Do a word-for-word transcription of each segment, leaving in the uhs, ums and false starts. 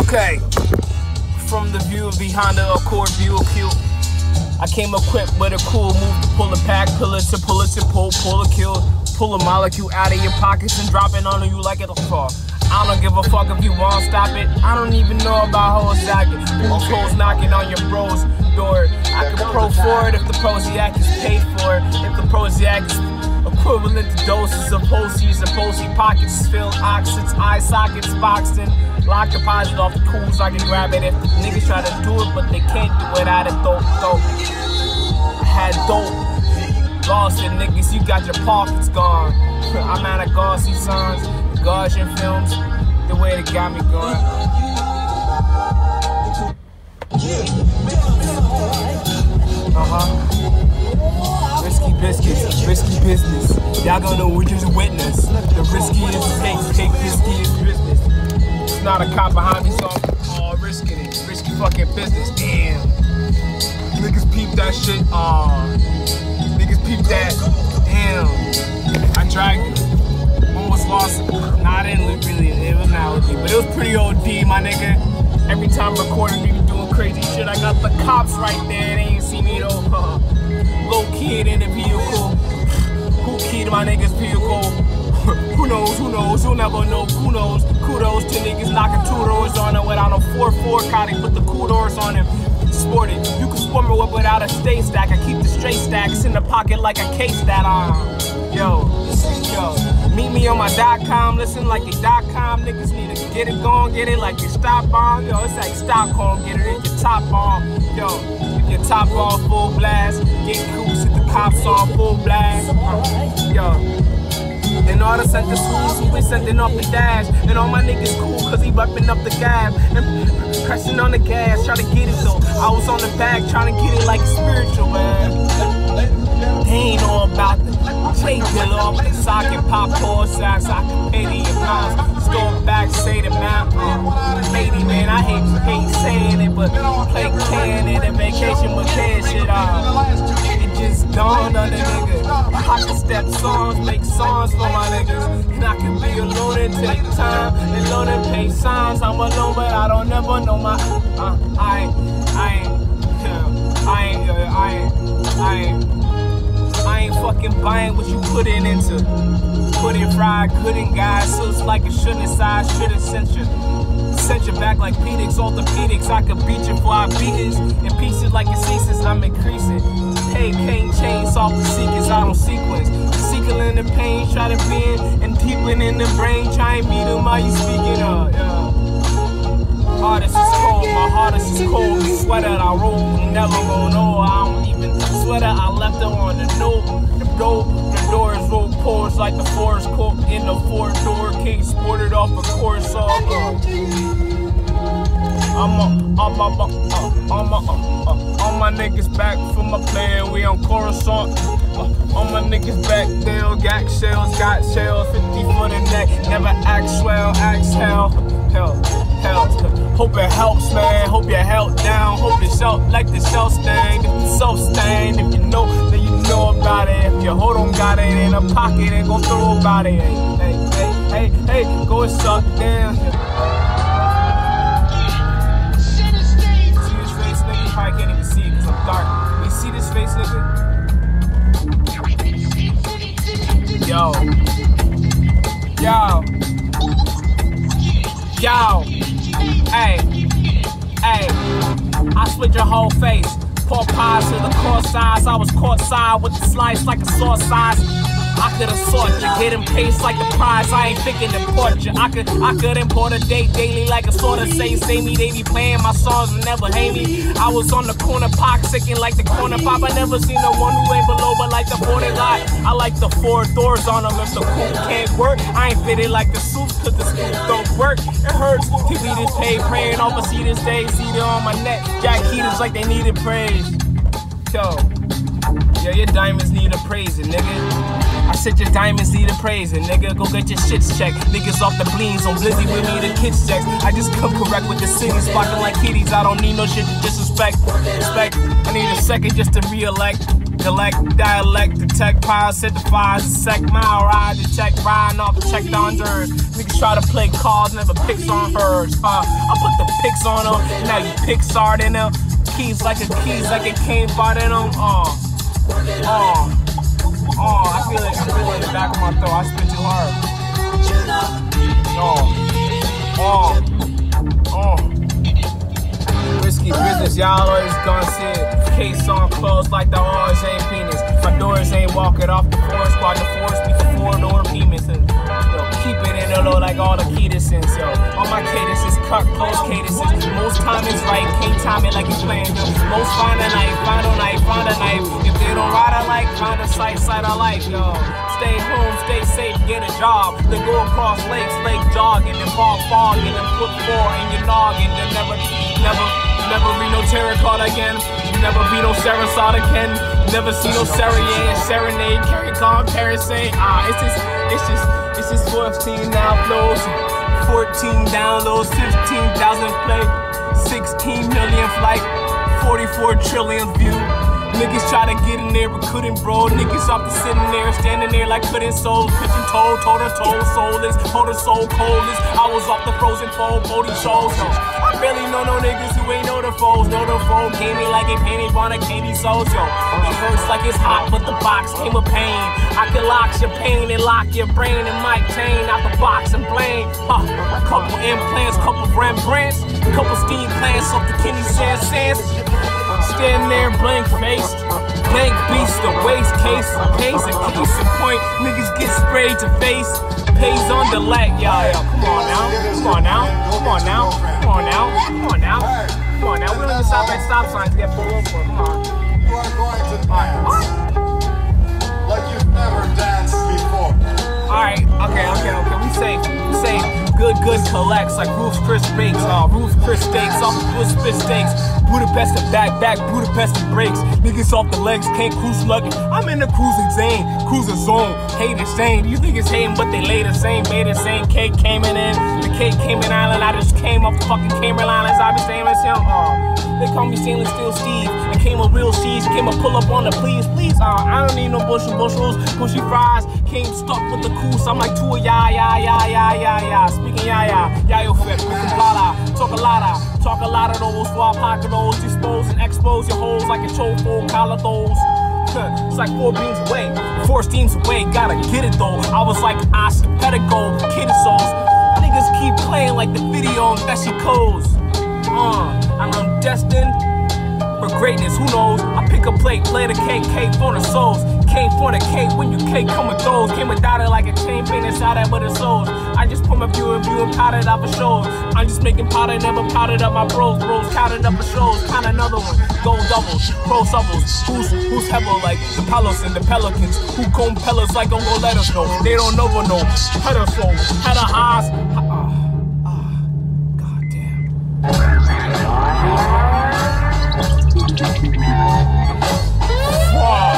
Okay, from the view of the Honda Accord Buick Q, I came equipped with a cool move to pull a pack, pull it to pull it to pull, pull a kill, pull a molecule out of your pockets and drop it on you like it'll fall. I don't give a fuck if you won't stop it. I don't even know about hoes socket. Who's hoes knocking on your bro's door? I could pro for it if the Prozac is paid for it. If the Prozac is equivalent to doses of Posies and Posey pockets filled oxets, eye sockets boxed in. Lock deposit off the cools, I can grab it if the niggas try to do it, but they can't do it without it though. Dope. I had dope. Lost it, niggas, you got your pockets gone. I'm out of Gauzy songs, Gaussian films, the way they got me going. Uh-huh. Risky biscuits, risky business. Y'all gonna know we just witness. The riskiest takes, take riskiest business. It's not a cop behind me, so I'm all risking it. Risky fucking business, damn. Niggas peep that shit, aw. Niggas peep that, damn. I dragged it. Almost lost it. Nah, I didn't look really, it was not O D, but it was pretty O D, my nigga. Every time recording me doing crazy shit, I got the cops right there. They ain't see me though. Low kid in the vehicle. Who keyed my niggas vehicle? Who knows, who knows, you'll never know, who knows. Kudos to niggas knocking two doors on him without a four four car, they put the cool doors on him. Sported, you can sport me up without a stay stack. I keep the straight stacks in the pocket like a case that on. Yo, yo, meet me on my dot com, listen like a dot com. Niggas need to get it going, get it like your stop on. Yo, it's like Stockholm, get it at your top on. Yo, if your top on full blast, get coops if the cops on full blast. Uh, yo. And all the center schools who been sending off the dash. And all my niggas cool cause he reppin' up the gab. And pressing on the gas, try to get it though. I was on the back trying to get it like spiritual, man. They ain't know about the take deal off the socket, pop four sacks, I can pay the amounts. Store back, say the amount. Uh, eighty, man, I hate, hate saying it, but play can and vacation with cash shit off. Just dawned on the nigga. I can step songs, make songs for my niggas. And I can be alone and take time. And alone and pay signs. I'm alone, but I don't never know my. Uh, I ain't, I ain't, yeah, I ain't, uh, I ain't, I ain't, I ain't fucking buying what you put it into. Put it fried, couldn't guide. So it's like it shouldn't side, shouldn't censure. Sent you back like pedix, orthopedics. I could beat you before I beat it. In pieces like it ceases, I'm increasing. Hey, pain chains off the seekers, I don't sequence. Seeking in the pain, try to bend and deepen in the brain. Try and meet them while you speaking up, yeah. Hardest is cold, my hardest is cold. The sweater I roll, never gonna know. I don't even sweater, I left it on the note. The door, the doors roll pores like the forest court in the four door. King sported off a course all uh. I'm a, I'm a, uh, I'm a, uh, uh, all my niggas back from my plan, we on Coruscant. Uh, all my niggas back, they don't got shells, got shells, fifty for the neck, never act swell, exhale, hell, hell. Hope it helps, man, hope you're held down, hope it's out like the shell stain, if it's self-stained, if you know, then you know about it, if your hold on got it in a pocket, and gon' throw about it, hey, hey, hey, hey, hey, go and suck down. I can't even see it because I'm dark. You see this face, nigga? Yo. Yo. Yo. Hey. Hey. I split your whole face. Pork pies to the core size. I was caught side with the slice like a sauce size. I could assort you, get him pace like the prize. I ain't thinking import you. I could, I could import a date daily like a sort of say, say me. They be playing my songs and never hate me. I was on the corner, pock sicking like the corner pop. I never seen no one who ain't below, but like the forty lot. I like the four doors on them if the coupe can't work. I ain't fitted like the suits cause the suits don't work. It hurts to be this paid, praying off a see this day. See it on my neck. Jack Heaters like they needed praise. Yo, yo, your diamonds need a praising, nigga. I said your diamonds need a praising, nigga. Go get your shits checked. Niggas off the bleeds on Blizzy with me the kids checks. I just come correct with the city, sparking like kitties. I don't need no shit to disrespect. Respect. I need a second just to re-elect. Collect dialect, detect piles, set the fires, sec mile ride, detect riding off the check down dirt. Niggas try to play cards, never picks on hers. Uh, I put the picks on them, now you Pixar in them. Keys like a keys, like it came far in them. Uh, uh, uh, I feel it, I feel it in the back of my throat. I spit too hard. Oh, oh, oh. Risky business, y'all always gonna see it. Case on clothes like the oars ain't penis. My doors ain't walking off the forest, while the forest be four door penis. And yo, keep it in the low like all the cadences, yo. All my cadences, cut close cadences. Most time is right, can't time it like it's playing. Yo. Most find a knife, find a knife, find a knife. If they don't ride a like, find a sight, sight of life, yo. Stay home, stay safe, get a job. Then go across lakes, lake jogging, and fog fogging, and put four in your noggin. Then never, never, never be no tarot card again. Never be no Sarasota again. Never see no Serenade, Serenade, carry on, Parasite. Ah, it's just, it's just, it's just fourteen now flows, fourteen downloads, fifteen thousand play, sixteen million flight, forty-four trillion view. Niggas try to get in there but couldn't, bro. Niggas off the sitting there, standing there like couldn't soul. Pitching toe, toe to toe, soulless, hold her soul coldest. I was off the frozen pole, booty shows. So I barely know no niggas who ain't know the foes. Know the foe came in like a painted on a candy soul. Yo, it hurts like it's hot, but the box came with pain. I can lock your pain and lock your brain and Mike Chain out the box and blame. Huh, a couple implants, couple Rembrandts, couple steam plants off the Kenny Sands Sands. Stand there blank faced, blank beast, the waist case, case and case in point. Niggas get sprayed to face, pays on the leg, y'all. Yo, come on now, come on now, come on now, come on now, come on now, come on now. We don't even stop at stop signs to get pulled over. Come on. You are going to dance like you've never danced before. Alright, okay, okay, okay. We say, we say good, good collects like Ruth's Chris Bakes, uh, Ruth's Chris Steaks, off the Bush Spit Steaks, Budapest and back, back, Budapest and breaks. Niggas off the legs, can't cruise lugging. I'm in the cruising zone, cruising zone. Hate is same. You think it's hating, but they lay the same, made the same. Cake came in, the cake came in Island. I just came off the fucking Cayman Islands. I be stainless him. Uh, they call me stainless steel Steve. I came a real cheese, came a pull up on the please, please. Uh, I don't need no bushel bushels, bushy fries. Came stuck with the coos. I'm like two ya ya ya ya ya ya. Speaking ya ya, ya yo fit, plata, talk a lotta, talk a lot of those. While pocket those, dispose and expose your holes like a chofo, collar those. It's like four beams away, four steams away. Gotta get it though. I was like Oscar Pedigo, kid souls. Niggas keep playing like the video on Bessie Coles. Uh, and I'm destined for greatness, who knows? I pick a plate, play the cake, cake for the souls. Came for the cake when you cake come with those. Came without it like a chain paint inside that with the souls. I just put my view and view and powdered out for shows. I'm just making powder, never powdered up my bros. Bros counted up for shows, count another one. Gold doubles, pro doubles. Who's who's heavy like the Palos and the Pelicans? Who comb pellets like don't go let us know. They don't know but know. Had a soul, had a highs. Ah, ah, goddamn. Wow.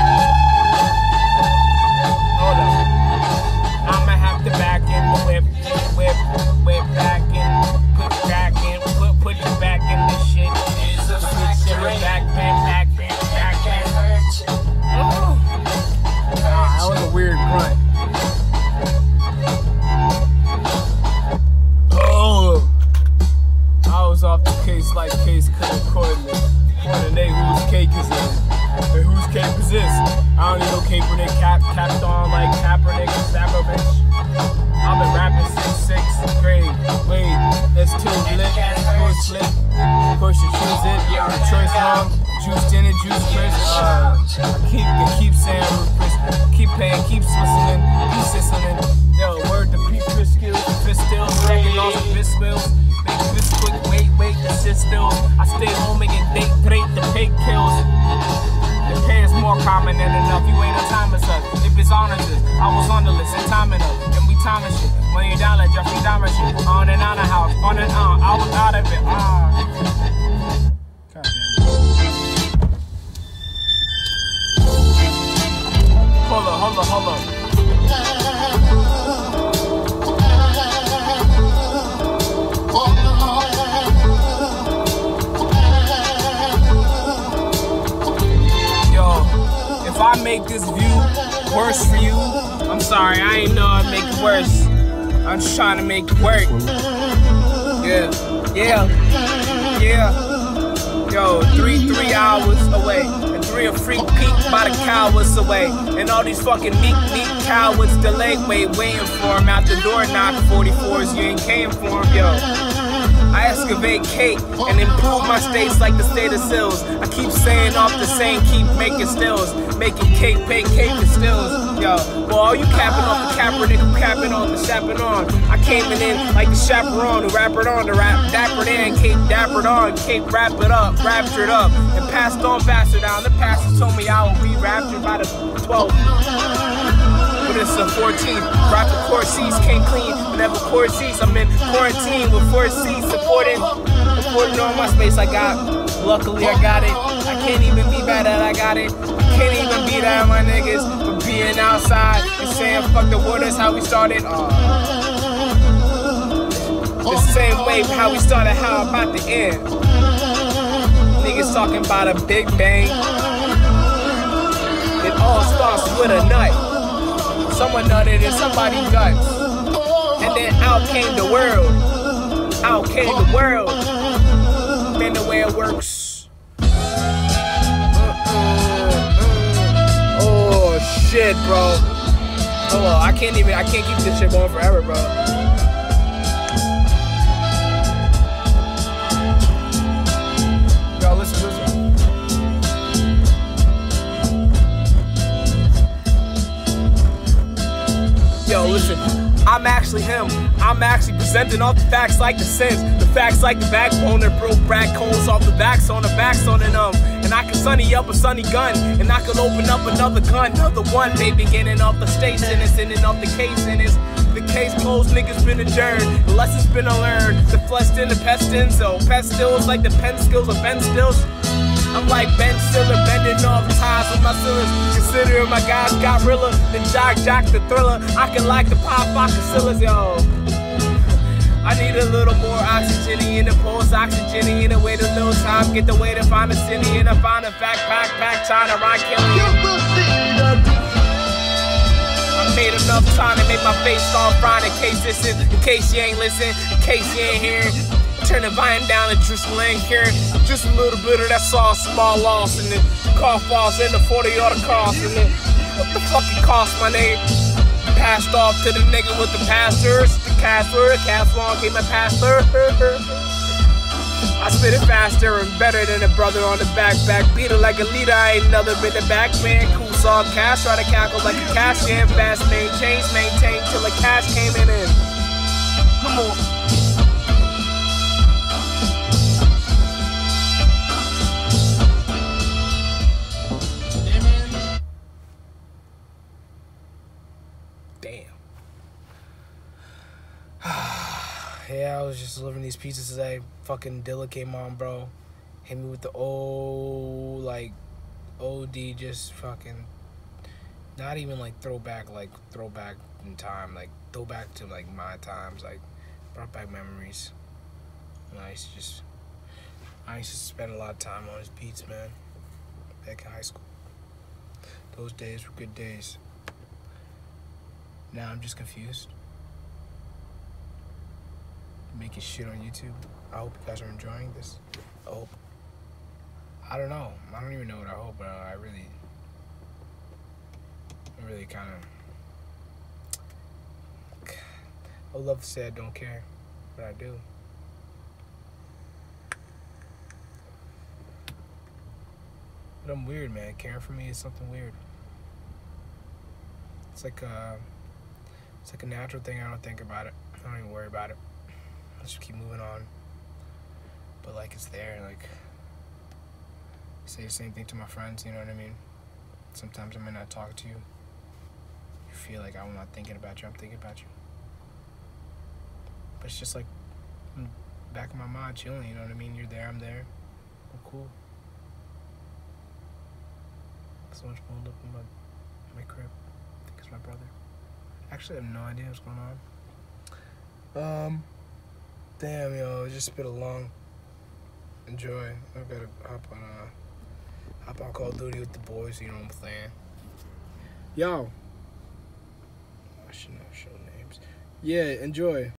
Hold up. I'ma have to back in the whip, whip, whip back in, put back in, put put it back in this shit. It's a switch it back, back, back, back, back, back. Oh. Ah, that was a weird grunt. Oh. I was off the case like case couldn't coordinate. Coordinate whose cake is it? And whose cake is this? I don't need no cape when they cap capped on like Kaepernick and Stapovich. I've been rapping since sixth grade. Wait, that's too lit. Push slip. Push it, choose it. The choice wrong. Juiced in it, juice Chris. Uh, I keep, I keep saying Chris. Keep paying, keep listening, keep listening. Yo, word the pre-Chris skills, Chris still, stacking on some Chris spills. Make this quick, wait, wait, the shit still. I stay home and get date, great, the pay kills. The pay is more common than enough. You ain't no time as us. If it's honest, I was on the list and time enough. And we timing shit. When you're down like Jeffrey Dahmer shit. On and on the house, on and on. I was out of it. Ah. Hold up, hold up, hold up. Yo, make this view worse for you. I'm sorry, I ain't know I'd make it worse. I'm just trying to make it work. Yeah, yeah, yeah. Yo, three, three hours away. And three a freak peak by the cowards away. And all these fucking meek, meek cowards delay, wait, waiting for him. Out the door knock, forty-fours, you ain't came for him, yo. I excavate cake and improve my states like the state of Sills. I keep saying off the same, keep making stills. Making cake, bake cake and stills. Yo, well, all you capping off the capper, nigga capping on the shapping on. I came in like the chaperone who rap it on, the rap dappered in, cape dappered on, cape wrap it up, raptured up, and passed on faster down. The pastor told me I will be raptured by the twelfth. But it's the fourteenth. Rap the court seats, can't clean whenever court seats. I'm in quarantine with four seats, supporting, supporting all my space I got. Luckily I got it. I can't even be mad that I got it. I can't even be that my niggas for being outside and saying fuck the war. That's how we started. Uh, the same way how we started, how about to end. Niggas talking about a big bang. It all starts with a nut. Someone nutted in somebody's guts. And then out came the world. Out came the world. Man, the way it works. Uh, uh, uh. Oh shit, bro. Hold on, I can't even, I can't keep this shit going forever, bro. Yo, listen, listen. Yo, listen, I'm actually him. I'm actually presenting all the facts like the sense. The facts like the backbone that broke crack coals off the backs on the backs on and um. And I can sunny up a sunny gun. And I can open up another gun. Another one, baby, getting off the station and sending off the case. And it's the case closed, niggas been adjourned. The lesson's been learned. The flesh in the pestins, so pest stills like the pen skills of Ben Stills. I'm like Ben Stiller, bending off ties with my cillars. Considering my guys got realer than Jock Jock the Thriller. I can like the pop Focasillas, yo. I need a little more oxygen in the pulse, oxygen in the way to little time. Get the way to find a city and I find a fact, pack, pack, China, rock, killing you. I made enough time to make my face start frying in case this is, in case you ain't listen, in case you ain't hearing. Turn the vine down and just ain't hearing. Just a little bit of that sauce, small loss, and then cough falls in the forty or the cost, and then what the fuck it cost, my nigga? Passed off to the nigga with the pastors, the casper, cast long came my pastor. I spit it faster and better than a brother on the back, back beat it like a leader. I ain't another bit of back man. Cool saw cash, try to cackle like a cash jam. Fast maintain, maintain till the cash came in. in. Come on. Yeah, I was just delivering these pizzas today. Fucking Dilla came on, bro. Hit me with the old, like, O D, just fucking, not even like throwback, like throwback in time, like throwback to like my times, like brought back memories. And I used to just, I used to spend a lot of time on his beats, man, back in high school. Those days were good days. Now I'm just confused. Making shit on YouTube. I hope you guys are enjoying this. I hope. I don't know. I don't even know what I hope, but I really, I really kind of, I would love to say I don't care, but I do. But I'm weird, man. Caring for me is something weird. It's like a, it's like a natural thing. I don't think about it. I don't even worry about it. I just keep moving on. But like it's there, like I say the same thing to my friends, you know what I mean? Sometimes I may not talk to you. You feel like I'm not thinking about you, I'm thinking about you. But it's just like in the back of my mind chilling, you know what I mean? You're there, I'm there. We're cool. So much pulled up in my my crib. I think it's my brother. Actually I have no idea what's going on. Um Damn, yo, it's just been a long enjoy. I gotta hop on, uh, hop on Call of Duty with the boys, you know what I'm saying? Yo. I should not show names. Yeah, enjoy.